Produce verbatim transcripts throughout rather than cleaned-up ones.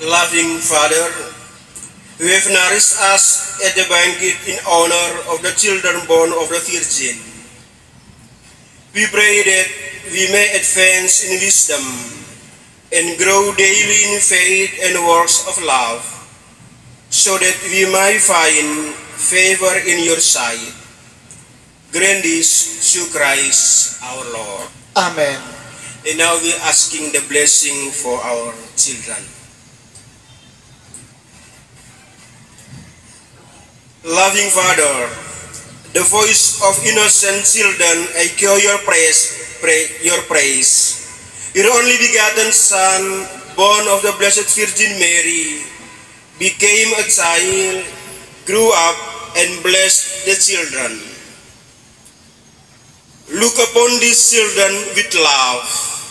Loving Father, who have nourished us at the banquet in honor of the children born of the Virgin, we pray that we may advance in wisdom and grow daily in faith and works of love, so that we may find favor in your sight. Grant this through Christ our Lord. Amen. And now we are asking the blessing for our children. Loving Father, the voice of innocent children echo your praise, pray, your praise. Your only begotten Son, born of the Blessed Virgin Mary, became a child, grew up, and blessed the children. Look upon these children with love.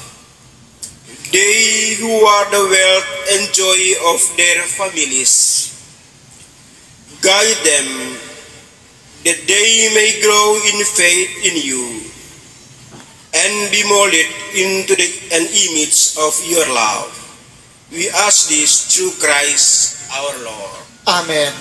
They who are the wealth and joy of their families. Guide them, that they may grow in faith in you, and be molded into the, an image of your love. We ask this through Christ our Lord. Amen.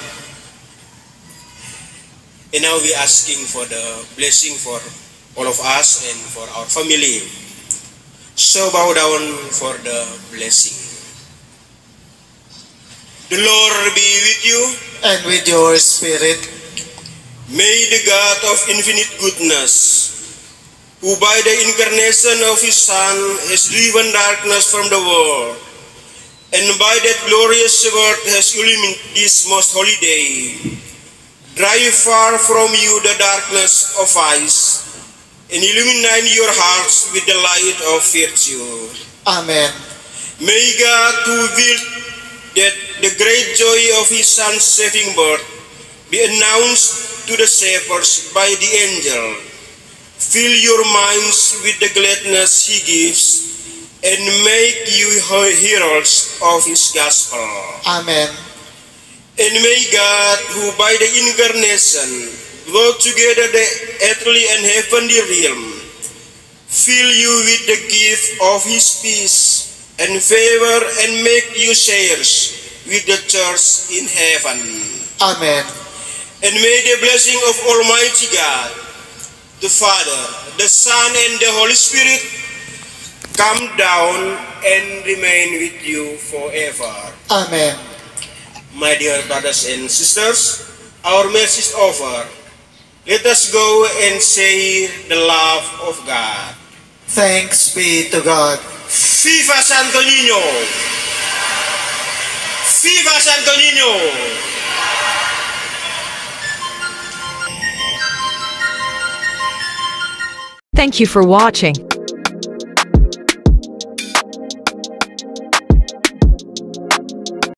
And now we are asking for the blessing for all of us and for our family. So bow down for the blessing. The Lord be with you. And with your spirit. May the God of infinite goodness, who by the incarnation of his Son has driven darkness from the world, and by that glorious word has illuminated this most holy day, drive far from you the darkness of vice, and illuminate your hearts with the light of virtue. Amen. May God, who willed that the great joy of his Son's saving birth be announced to the shepherds by the angel, fill your minds with the gladness he gives, and make you heralds of his gospel. Amen. And may God, who by the incarnation brought together the earthly and heavenly realm, fill you with the gift of his peace and favor, and make you sharers with the church in heaven. Amen. And may the blessing of Almighty God, the Father, the Son, and the Holy Spirit come down and remain with you forever. Amen. My dear brothers and sisters, our Mass is over. Let us go and share the love of God. Thanks be to God. Viva Santo Niño! Viva Santo Niño! Thank you for watching.